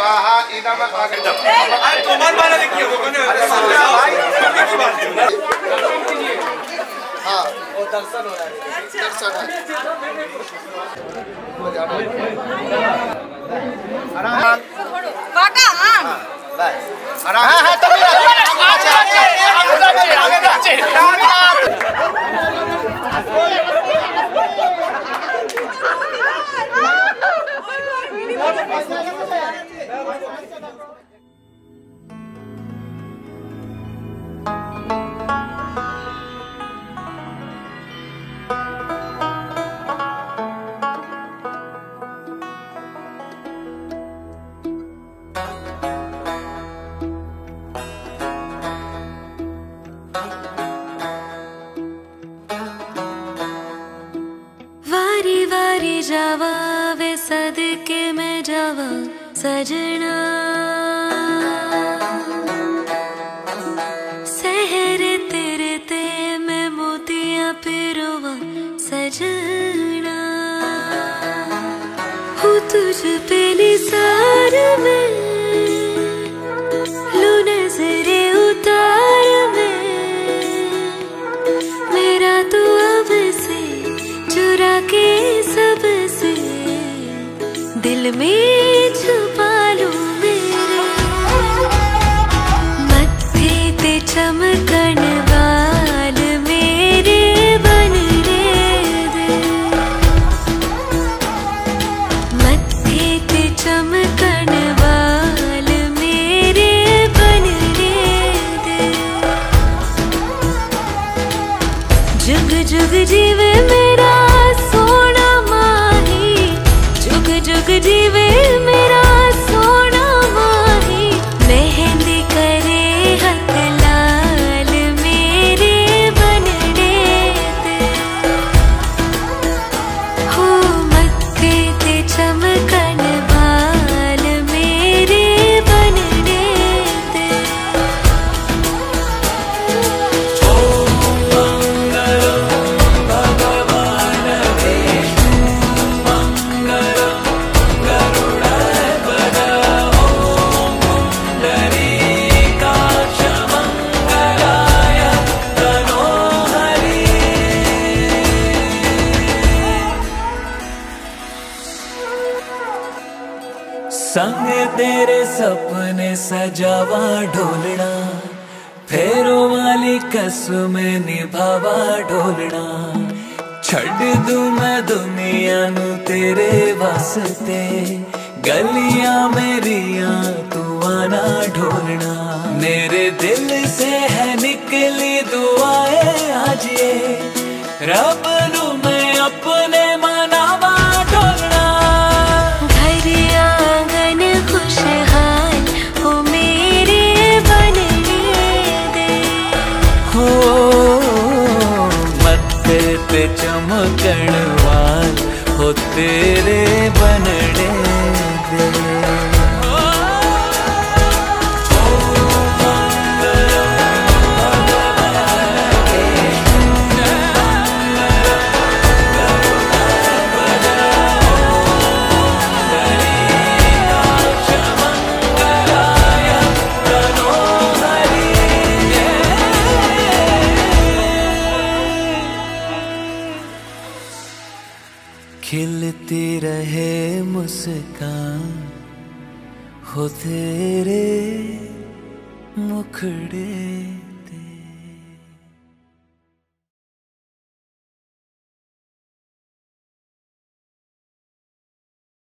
हाँ इधर मत आगे अरे तुम्हारे वाला देखिए वो कौन है हाँ वो दर्शन हो रहा है दर्शन है काका हाँ बस हाँ हाँ तो मेरा वारी वारी जावा वे सदके में जावा सजना सहरे तेरे ते में मोतियां पिरोवा सजना हूँ तुझ पे निसार में लू नजरे उतार में मेरा तो अब से चुरा के सबसे दिल में छुपा लूं मेरे मत्थे ते चमकन वाल मेरे बन रे दे मत्थे ते चमकन वाल मेरे बन रे दे जुग जुग जीवे मेरा सोना माही जुग जुग जीवे मेरा सोना माही मेहंदी करे हाथ लाल मेरे बनने दे हो मत्थे ते चमकन बाल मेरे बनने दे संग तेरे सपने सजावा ढोलना फेरों वाली कसम निभावा ढोलना छड़ दूं मैं दुनिया नू तेरे वास्ते गलियां मेरियां तू आना ढोलना मेरे दिल से है निकली दुआएं आज ये रब नू मैं अपने मनावा ढोलना पे चमकण वाल हो तेरे बनने दे खिलती रहे मुस्कान हो तेरे मुखड़े